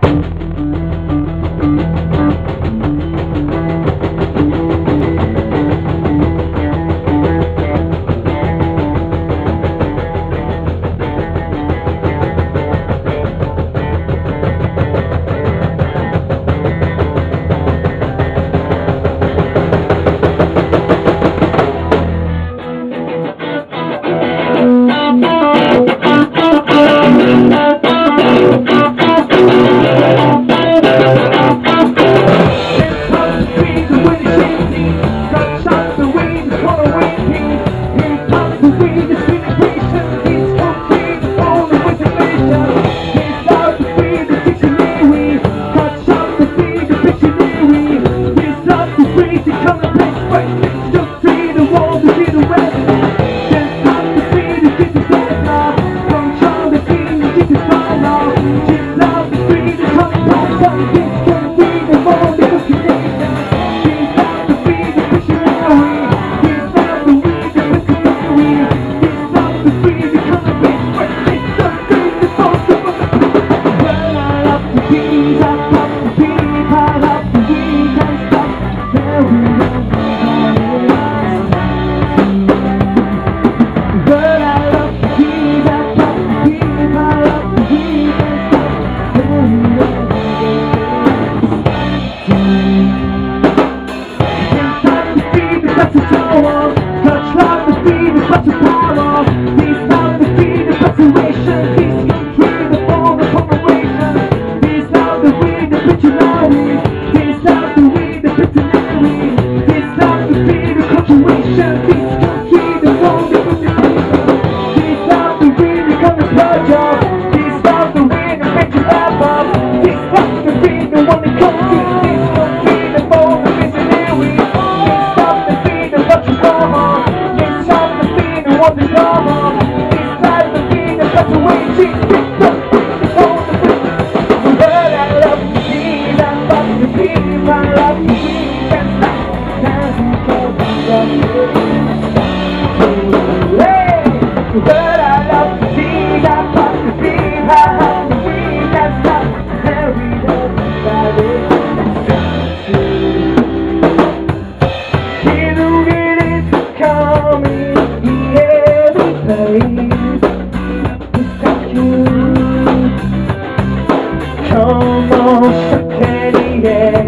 Come on, shake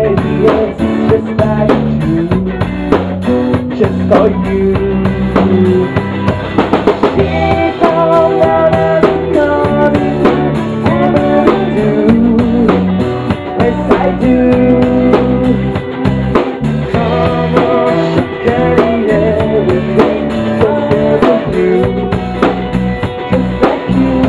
yes, just like you, just for you. She's all that I'm coming, ever do, yes I do. Come on, shake everything, just for you, just like you.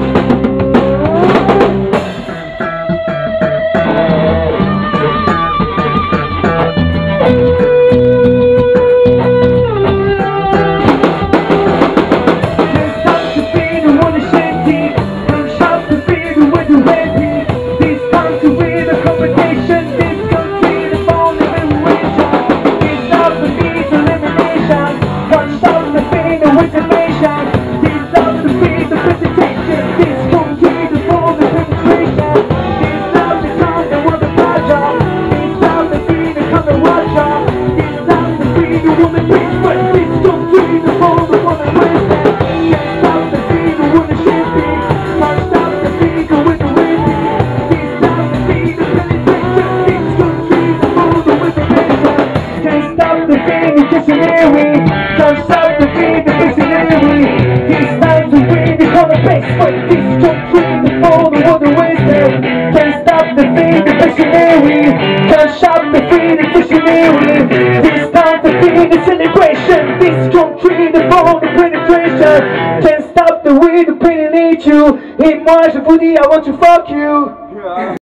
Don't stop the beat, the visionary. It's time to win the color base. Fight this country before the world is wasted. Can't stop the beat, the visionary. Don't stop the beat, the visionary. It's time to be the celebration. This country before the penetration. Can't stop the way the pain in you. Et moi je vous dis I want to fuck you.